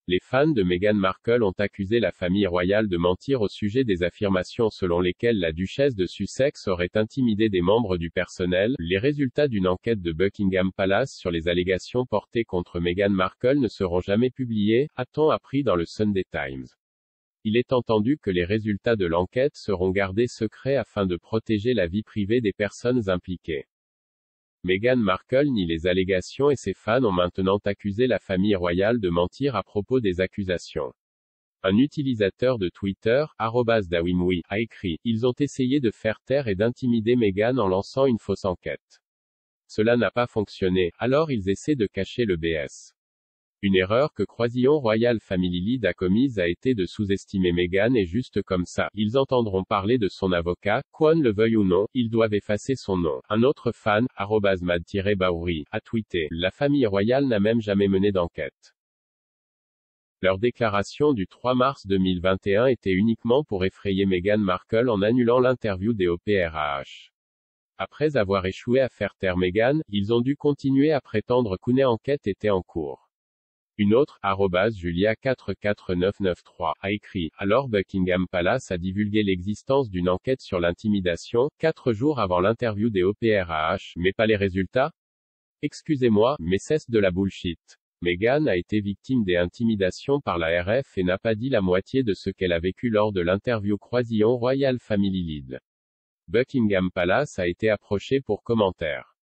Les fans de Meghan Markle ont accusé la famille royale de mentir au sujet des affirmations selon lesquelles la duchesse de Sussex aurait intimidé des membres du personnel. Les résultats d'une enquête de Buckingham Palace sur les allégations portées contre Meghan Markle ne seront jamais publiés, a-t-on appris dans le Sunday Times. Il est entendu que les résultats de l'enquête seront gardés secrets afin de protéger la vie privée des personnes impliquées. Meghan Markle nie les allégations et ses fans ont maintenant accusé la famille royale de mentir à propos des accusations. Un utilisateur de Twitter, @dawimwi, a écrit « Ils ont essayé de faire taire et d'intimider Meghan en lançant une fausse enquête. Cela n'a pas fonctionné, alors ils essaient de cacher le BS. » Une erreur que Croisillon Royal Family Lead a commise a été de sous-estimer Meghan et juste comme ça, ils entendront parler de son avocat, qu'on le veuille ou non, ils doivent effacer son nom. Un autre fan, @mad-baouri, a tweeté « La famille royale n'a même jamais mené d'enquête. » Leur déclaration du 3 mars 2021 était uniquement pour effrayer Meghan Markle en annulant l'interview des OPRAH. Après avoir échoué à faire taire Meghan, ils ont dû continuer à prétendre qu'une enquête était en cours. Une autre, @Julia44993, a écrit « Alors Buckingham Palace a divulgué l'existence d'une enquête sur l'intimidation, 4 jours avant l'interview des OPRAH, mais pas les résultats? Excusez-moi, mais c'est de la bullshit. Meghan a été victime des intimidations par la RF et n'a pas dit la moitié de ce qu'elle a vécu lors de l'interview Croisillon Royal Family Lead. Buckingham Palace a été approché pour commentaire.